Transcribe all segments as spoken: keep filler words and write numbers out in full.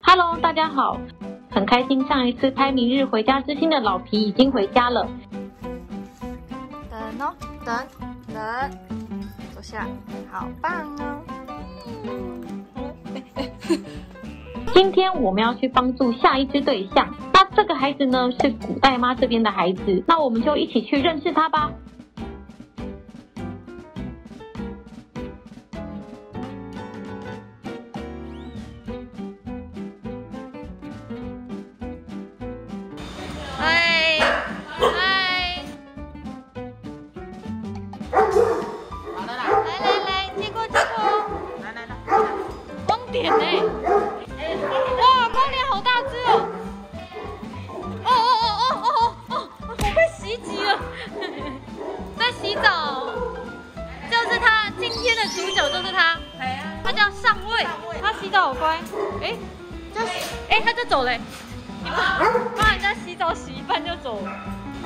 Hello， 大家好，很开心上一次拍《明日回家之星》的老皮已经回家了。 等哦，等等，坐下，好棒哦。 今天我们要去帮助下一只对象，那这个孩子呢是古代妈这边的孩子，那我们就一起去认识他吧。 嗨嗨， 好了啦， 来来来，接过接过， 来来来， 光点呢、欸？哇，光点好大只哦！哦哦哦哦哦哦，我被袭击了，在洗澡，就是他，今天的主角就是他，他叫上尉，他洗澡好乖，哎、欸，就哎、欸、他就走嘞、欸。你帮人家洗澡洗一半就走了，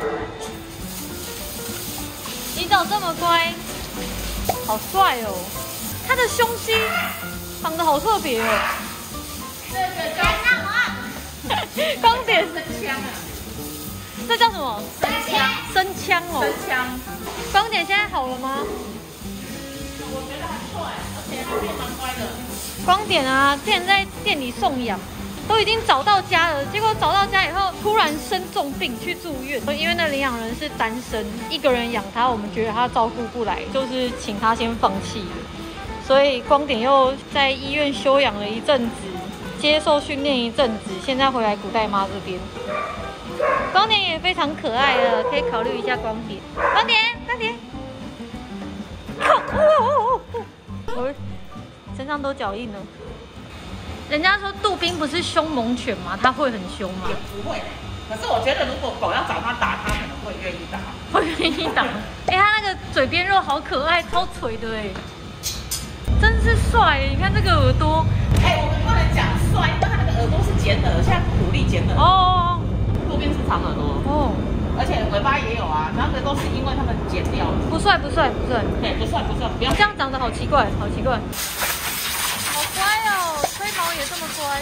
洗澡这么乖，好帅哦！他的胸肌长得好特别哦。 这个叫什么？ 光点生枪啊！ 这叫什么？ 生枪， 生枪哦。 生枪。 光点现在好了吗？ 我觉得很帅，而且他变蛮乖的。 光点啊，之前在店里送养。都已经找到家了，结果找到家以后突然生重病去住院，因为那领养人是单身，一个人养他，我们觉得他照顾不来，就是请他先放弃了。所以光点又在医院休养了一阵子，接受训练一阵子，现在回来古代妈这边。光点也非常可爱的，可以考虑一下光点。光点，光点，哦哦哦哦！我身上都脚印了。人家说杜宾不是凶猛犬吗？它会很凶吗？ 也不会，可是我觉得如果狗要找它打，它可能会愿意打。 会愿意打。哎、欸，它那个嘴边肉好可爱，超垂的哎，真是帅！你看这个耳朵。 哎、欸，我们不能讲帅，因为它那个耳朵是剪耳，现在鼓励剪耳。 哦。 杜宾是长耳朵。哦。而且尾巴也有啊，那个都是因为他们剪掉了。 不帅不帅不帅。 对，不帅不帅，不要这样长得好奇怪，好奇怪。好乖哦。吹毛也这么乖，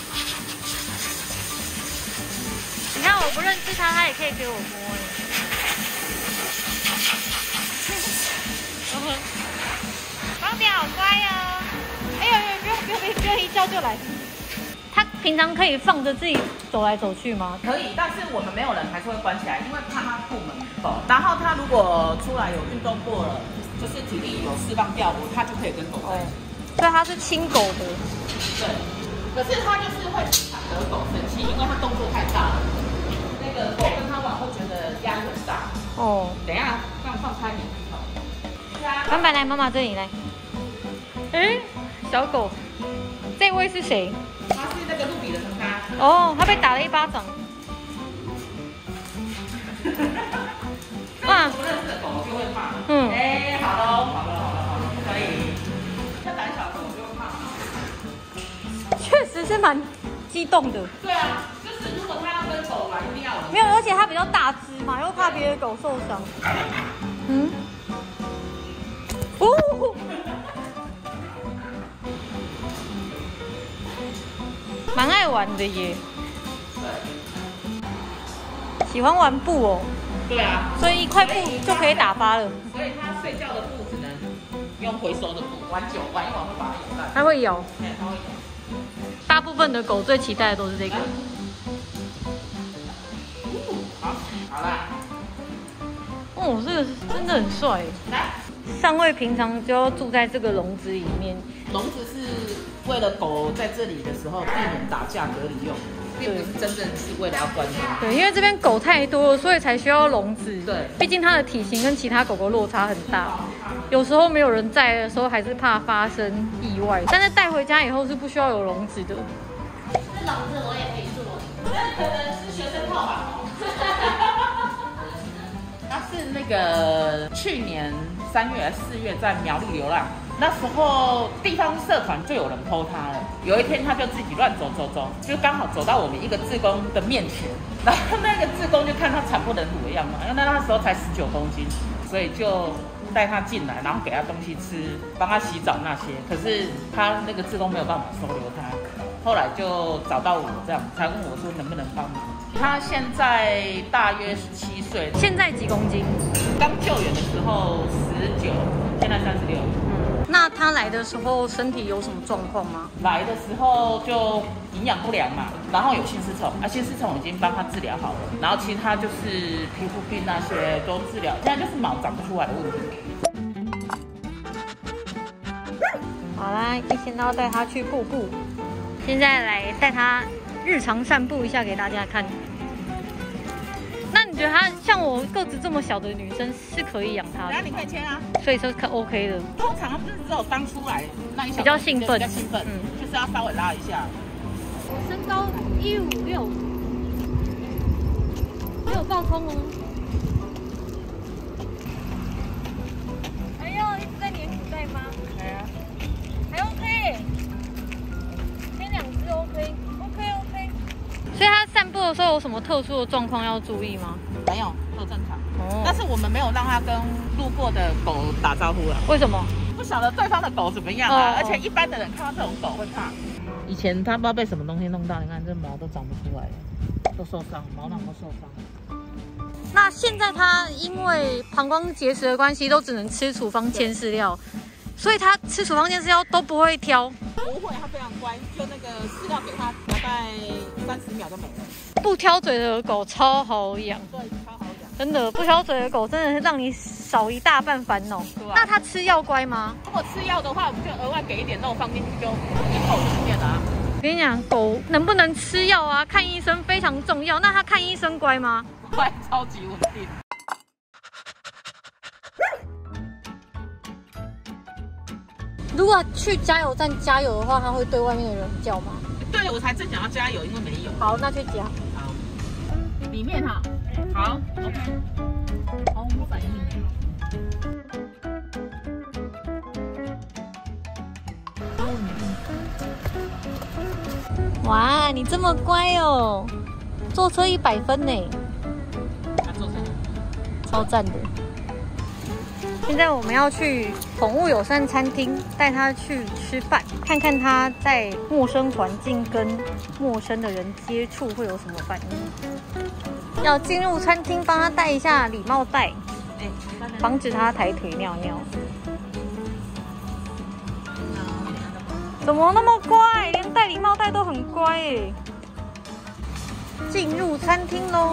你看我不认识他，他也可以给我摸哎。光点好乖哦！哎呦呦，不用不用不用，一叫就来。他平常可以放着自己走来走去吗？ 可以，但是我们没有人还是会关起来，因为怕他出门狗。然后他如果出来有运动过了，就是体力有释放掉，他就可以跟狗在一起。 所以他是亲狗的。 对，可是他就是会常惹狗生气，因为他动作太大了。那个狗跟他玩会觉得压力很大。哦。等一下，这样放开你。是啊。 板板来，妈妈这里来。哎，小狗，这位是谁？ 他是那个露比的成家。 哦，他被打了一巴掌。 哇！不认识的狗就会怕。嗯。哎，好喽，好了，好了，好了，不可以。像胆小狗就会怕。 确实是蛮激动的。 对啊，就是如果他要跟狗玩，一定要有。 没有，而且他比较大只嘛，又怕别的狗受伤。嗯。哦。蛮爱玩的耶。对。喜欢玩布哦。 对啊。 所以一块布就可以打发了。 所以他睡觉的布只能用回收的布，玩久玩一玩会把它咬烂。 它会咬。 对，它会咬。 大部分的狗最期待的都是这个。 好，好啦。 哦，这个真的很帅。来，上尉平常就要住在这个笼子里面。 笼子是为了狗在这里的时候避免打架隔离用，并不是真正是为了要关它。 对，因为这边狗太多了，所以才需要笼子。 对， 毕竟它的体型跟其他狗狗落差很大，有时候没有人在的时候，还是怕发生意外。但是带回家以后是不需要有笼子的。 这笼子我也可以做， 那可能是学生套房哦。他是那个去年三月还是四月在苗栗流浪，那时候地方社团就有人 po 他了。有一天他就自己乱走走走，就刚好走到我们一个志工的面前，然后那个志工就看他惨不忍睹的样子，因为那那时候才十九公斤，所以就带他进来，然后给他东西吃，帮他洗澡那些。可是他那个志工没有办法收留他。 后来就找到我这样，才问我说能不能帮忙。他现在大约十七岁， 现在几公斤？ 刚救援的时候十九，现在三十六。 嗯，那他来的时候身体有什么状况吗？ 来的时候就营养不良嘛，然后有心丝虫，啊，心丝虫已经帮他治疗好了，然后其他就是皮肤病那些都治疗，现在就是毛长不出来的问题。 好啦，一天都要带他去瀑布，现在来带他日常散步一下给大家看。那你觉得他像我个子这么小的女生是可以养他的？ 然后你可以牵啊， 所以说可 OK 的。 通常他不是只有刚出来那一小比较兴奋， 比较兴奋，嗯，就是要稍微拉一下。 我身高一五六，没有爆空哦。哎呦，一直在黏古代吗？ 对啊， 还 OK， 牵两只 OK，OK OK。所以他散步的时候有什么特殊的状况要注意吗？ 没有，都正常。 哦， 但是我们没有让他跟路过的狗打招呼了。 为什么？ 不晓得对方的狗怎么样啊， 哦、 而且一般的人看到这种狗会怕。以前他不知道被什么东西弄到，你看这毛都长不出来了，都受伤，毛囊都受伤。 那现在他因为膀胱结石的关系，都只能吃处方签饲料，所以他吃处方签饲料都不会挑。 不会，他非常乖，就那个饲料给他大概三十秒就没了。 不挑嘴的狗超好养， 对，超好养。 真的，不挑嘴的狗真的是让你少一大半烦恼。啊、那它吃药乖吗？ 如果吃药的话，我们就额外给一点肉放进去，就一口就不见了啊。 我跟你讲，狗能不能吃药啊？看医生非常重要。那它看医生乖吗？ 乖，超级稳定。 如果去加油站加油的话，它会对外面的人叫吗？ 对，我才正想要加油，因为没有。 好，那去加。 好，里面哈。好 ，OK。毫无反应。 哇，你这么乖哦，坐车一百分呢。 他坐车。 超赞的。现在我们要去宠物友善餐厅，带它去吃饭，看看它在陌生环境跟陌生的人接触会有什么反应。要进入餐厅，帮它戴一下礼貌带，防止它抬腿尿尿。怎么那么乖？连戴礼貌带都很乖耶！进入餐厅喽。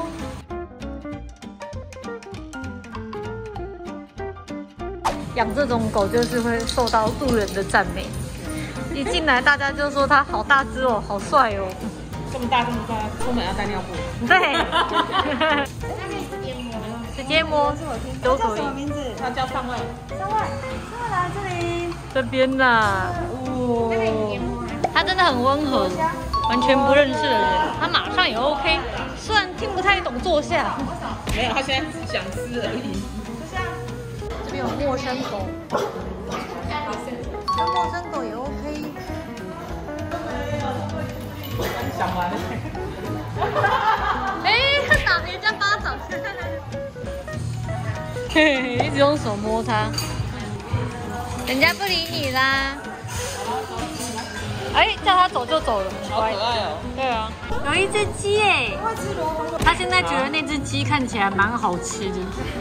养这种狗就是会受到路人的赞美，一进来大家就说它好大只哦，好帅哦。 这么大这么大，出门要带尿布。 对。直接摸都可以。 名字？他叫上尉。 上尉，上尉来这里。这边啦。哦。他真的很温和，完全不认识的人，他马上也 OK。虽然听不太懂坐下。 没有，他现在只想吃而已。 这边有陌生狗，那陌生狗也 OK。 想完了。 哎，他打人家巴掌。嘿嘿，一直用手摸它，人家不理你啦。哎，叫它走就走了， 好可爱哦。 对啊，有一只鸡哎，他现在觉得那只鸡看起来蛮好吃的。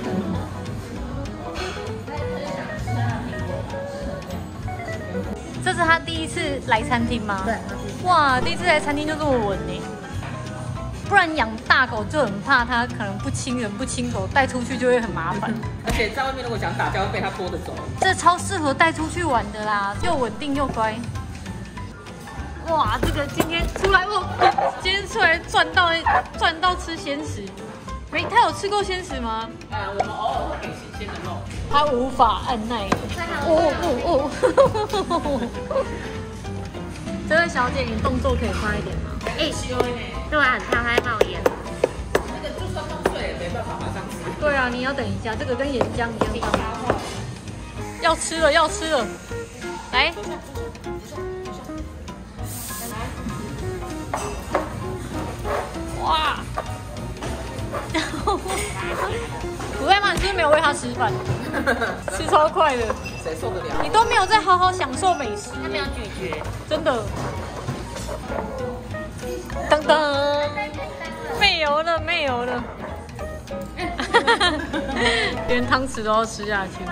这是他第一次来餐厅吗？对。哇，第一次来餐厅就这么稳呢。不然养大狗就很怕它可能不亲人不亲狗，带出去就会很麻烦。 而且在外面如果想打架会被它拖着走。 这超适合带出去玩的啦，又稳定又乖。哇，这个今天出来哦，今天出来赚到赚到吃鲜食。没，他有吃过鲜食吗？ 呃，我们偶尔会给新鲜的肉。 他无法按耐。哦哦哦！这位小姐，你动作可以快一点吗？ 哎，对啊，很怕它冒烟。 那个就算弄碎也没办法马上吃。 对啊，你要等一下，这个跟岩浆一样。要吃了，要吃了，来。哇！古代妈，你是不是没有喂它吃饭？吃超快的， 谁受得了？ 你都没有在好好享受美食， 它没有咀嚼， 真的。 油了，连汤匙都要吃下去。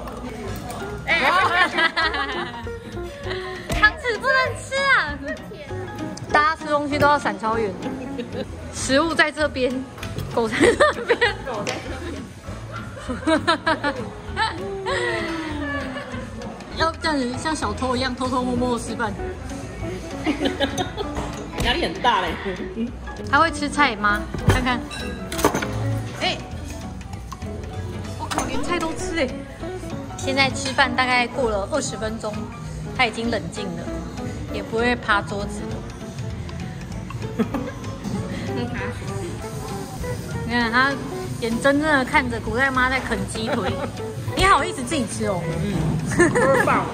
汤匙不能吃啊！大家吃东西都要闪超远，食物在这边，狗在那边，狗在这边。要这样子像小偷一样偷偷摸摸的吃饭， 压力很大嘞。 他会吃菜吗？看看，哎、欸，我靠，连菜都吃哎！现在吃饭大概过了二十分钟，他已经冷静了，也不会趴桌子了。你看他眼睁睁的看着古代妈在啃鸡腿，你好意思自己吃哦？嗯， 多棒！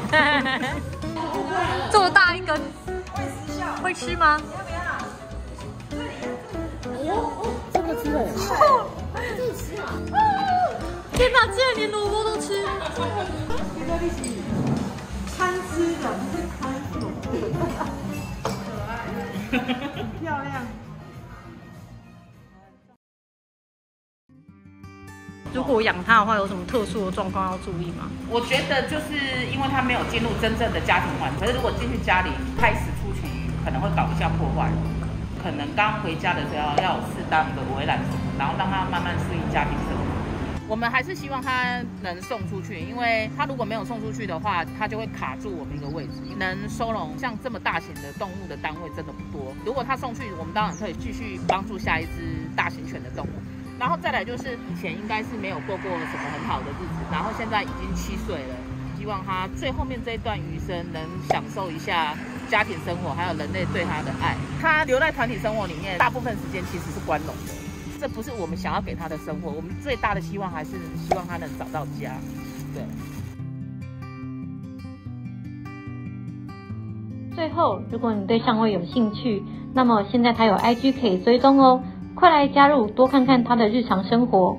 这么大一根，会吃吗？ 哦，这个吃了， 自己吃啊！天哪，竟然连萝卜都吃！ 贪吃的，不是贪手，可爱，很漂亮。 如果养它的话，有什么特殊的状况要注意吗？ 我觉得就是因为他没有进入真正的家庭环境，可是如果进去家里开始出去，可能会搞一下破坏。可能刚回家的时候要有适当的围栏什么，然后让他慢慢适应家庭生活。我们还是希望他能送出去，因为他如果没有送出去的话，他就会卡住我们一个位置。能收容像这么大型的动物的单位真的不多。如果他送去，我们当然可以继续帮助下一只大型犬的动物。然后再来就是以前应该是没有过过什么很好的日子，然后现在已经七岁了，希望他最后面这一段余生能享受一下家庭生活，还有人类对他的爱。他留在团体生活里面，大部分时间其实是关笼的，这不是我们想要给他的生活。我们最大的希望还是希望他能找到家。对。 最后，如果你对上尉有兴趣，那么现在他有 I G 可以追踪哦，快来加入，多看看他的日常生活。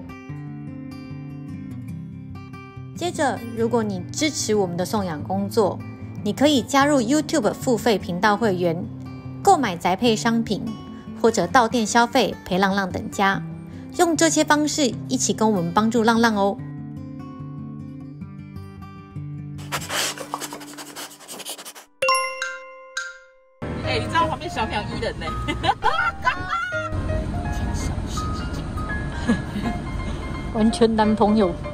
接着，如果你支持我们的送养工作，你可以加入 YouTube 付费频道会员，购买宅配商品，或者到店消费陪浪浪等家，用这些方式一起跟我们帮助浪浪哦。 哎、欸，你知道旁边小鸟依人呢？ 完全男朋友。